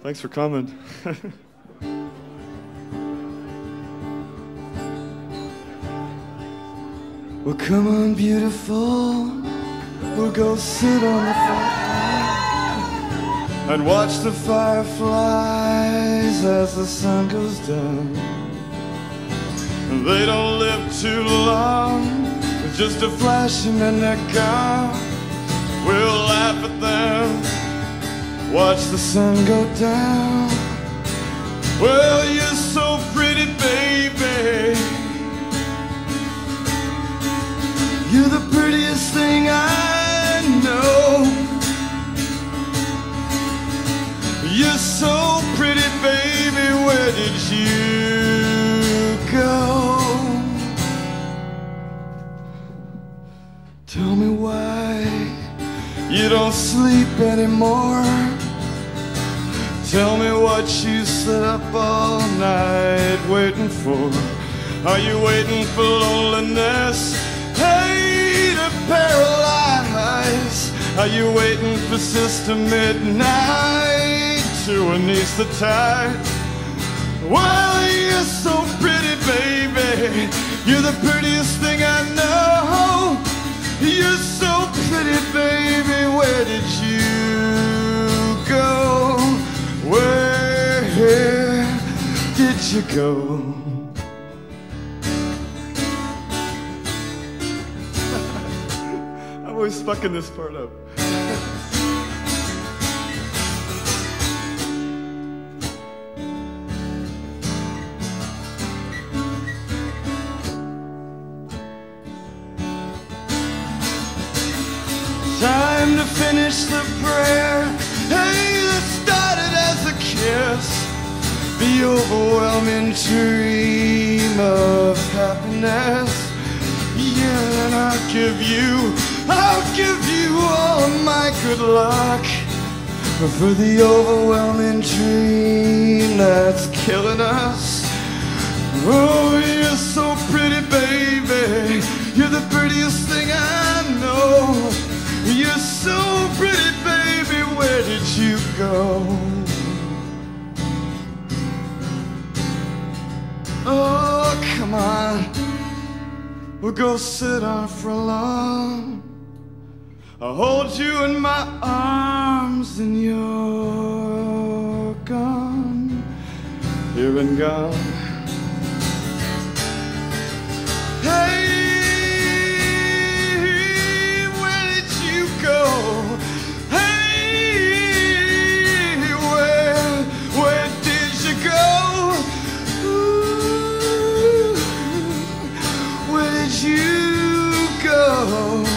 Thanks for coming. Well, come on, beautiful. We'll go sit on the front lawn and watch the fireflies as the sun goes down. They don't live too long, just a flash and then they're gone. We'll laugh at them, watch the sun go down. Well, you're so pretty, baby. You're the prettiest thing I know. You're so pretty, baby. Where did you go? Tell me why you don't sleep anymore. Tell me what you sit up all night waiting for. Are you waiting for loneliness? Hey, to paralyze. Are you waiting for Sister Midnight to anesthetize? Well, you're so pretty, baby. You're the prettiest thing I know. You're so pretty, baby. Where did you go? Where did you go? I'm always fucking this part up. Time to finish the prayer. Hey, that started as a kiss. The overwhelming dream of happiness. Yeah, and I'll give you all my good luck for the overwhelming dream that's killing us. Oh, you're so pretty, baby. You're the prettiest thing I know. You're so pretty, baby. Where did you go? Oh, come on. We'll go sit on for long. I'll hold you in my arms and you're gone. You've been gone. Hey, where did you go? Hey, where did you go? Ooh, where did you go?